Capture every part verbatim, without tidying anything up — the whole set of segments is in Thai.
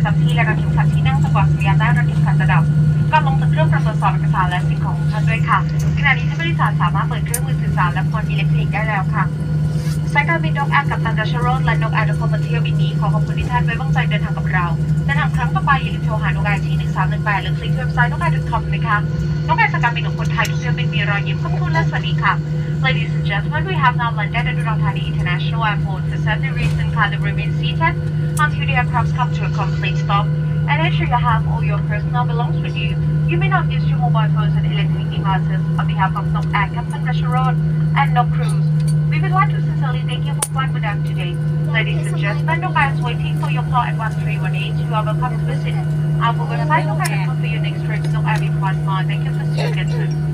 จำที่และระทึกขัดที่นั่งจังหวะสัญญาณได้ระทึกขัดระดับก่อนลงจากเครื่องตรวจสอบเอกสารและสิ่งของของท่านด้วยค่ะขณะนี้ท่านผู้โดยสารสามารถเปิดเครื่องมือสื่อสารและโฟนอิเล็กทรอนิกส์ได้แล้วค่ะสายการบินนกแอร์กับตันดัชโรดและนกแอร์ทุกคนมาเที่ยวบินนี้ขอขอบคุณที่ท่านไว้วางใจเดินทางกับเราเดินทางครั้งต่อไปอย่าลืมโทรหานกแอร์ที่หนึ่งสามหนึ่งแปดหรือคลิกที่เว็บไซต์นกแอร์ ดอท คอม นะคะนกแอร์สายการบินของคนไทยทุกเที่ยวบินมีรอยยิ้มขอบคุณและสวัสดีค่ะ Ladies and gentlemen, we have now landed at Udon Thani International Airport. For safety reasons, kindly remain seated until the aircraft comes to a complete stop. And ensure you have all your personal belongings with you. You may not use your mobile phones and electronic devices. On behalf of Nok Air, Captain Rashid and Nok Cruise, we would like to sincerely thank you for flying with us today. Ladies and gentlemen, Nok Air is waiting for your call at one three one eight. You are welcome to visit our website, Nok Air dot com, for your next trip. Nok Air will fly smart. Thank you for tuning in.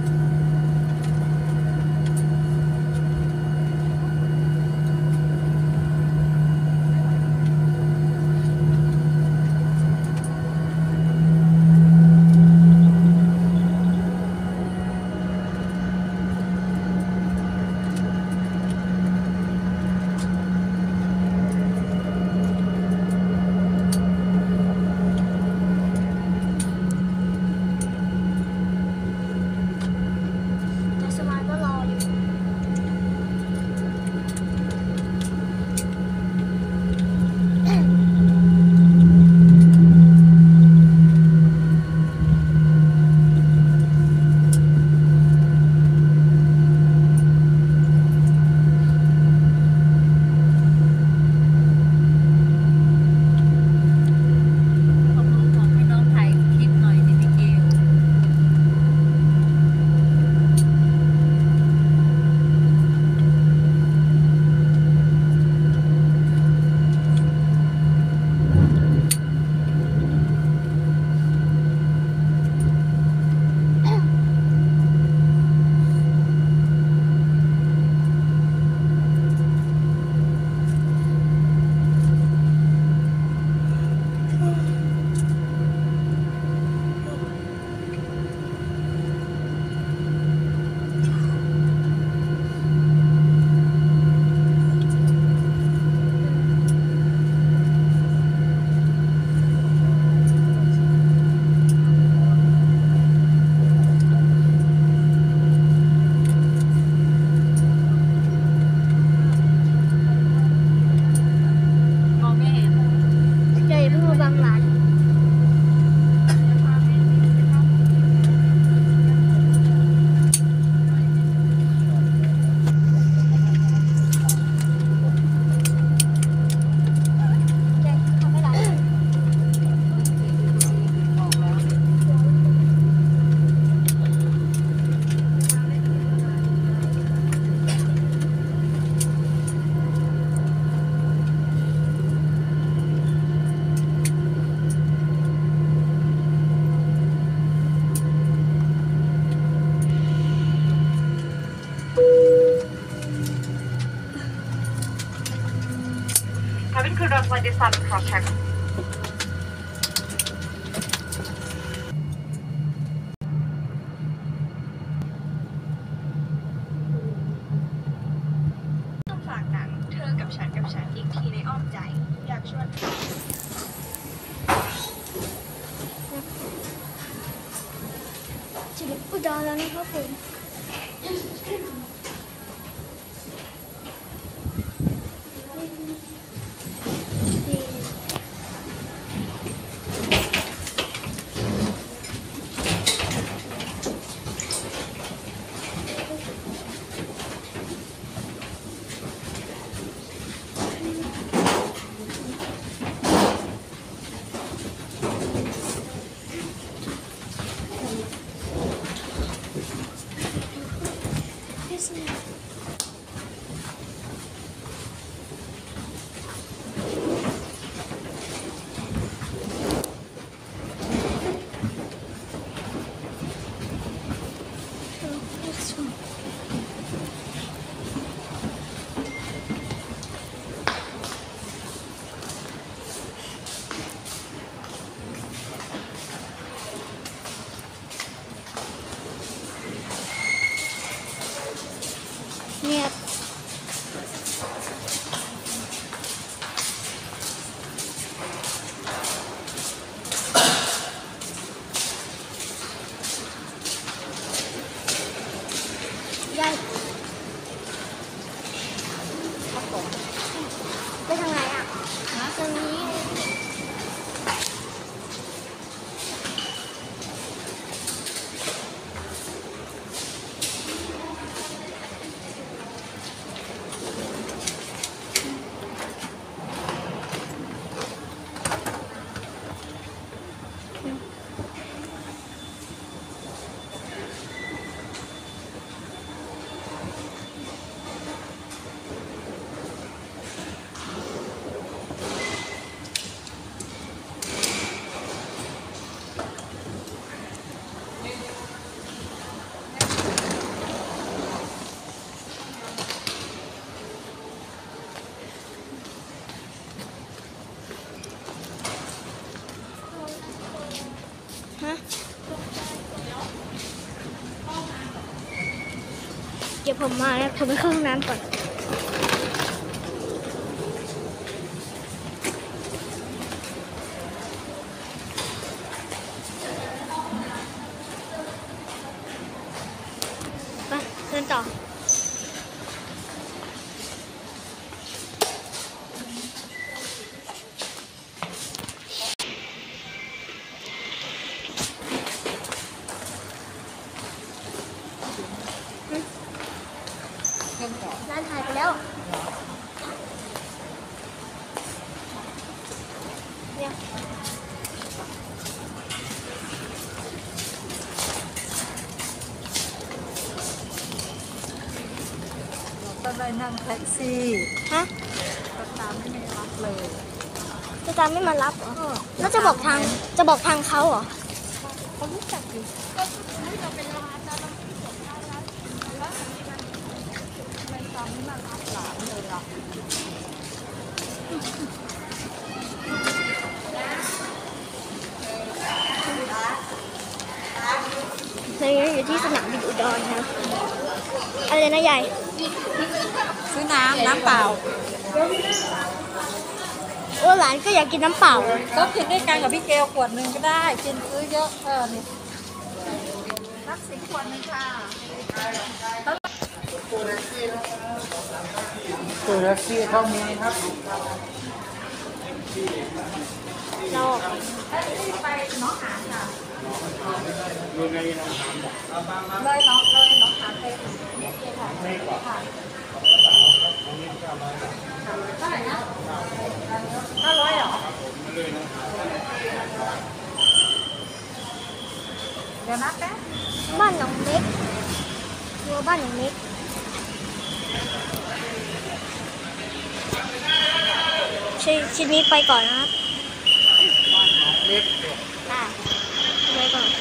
Cabin crew does like this on cross check. ต้องฝากหนังเธอกับฉันกับฉันอีกทีในอ้อมใจอยากชวนจะอุดรแล้วนะครับผมผมมาแล้วผมไปเข้าห้องน้ำก่อนไปเดินต่อร้านถ่ายไปแล้วเนี่ยก็ได้นั่งแท็กซี่ฮะก็ตามไม่ได้รับเลยจะตามไม่มารับเหรอแล้วจะบอกทางจะบอกทางเขาเหรอเขารู้จักอยู่ก็ไม่เราเป็นร้านแล้วเราไม่จบร้านแล้วแล้วทำไมตามไม่มารับหลานเลยล่ะในนี้อยู่ที่สนามบินอุดรครับอะไรนะยายซื้อน้ำน้ำเปล่าโอ้หลานก็อยากกินน้ำเปล่าก็กินด้วยกันกับพี่เกลขวดหนึ่งก็ได้กินซื้อเยอะเออนี่รับสิขวดหนึ่งค่ะตัวแท็กซี่เข้าเมืองครับเราไปน้องหานค่ะอยู่ในน้ำเลยน้องเลยน้องหานไปนิดเดียวค่ะค่ะเท่าไหร่นะห้าร้อยเหรอเดี๋ยวนับแป๊บบ้านหนองเล็กรัวบ้านหนองเล็กชิ้นชิ้นนี้ไปก่อนนะครับเล็กค่ะไปก่อน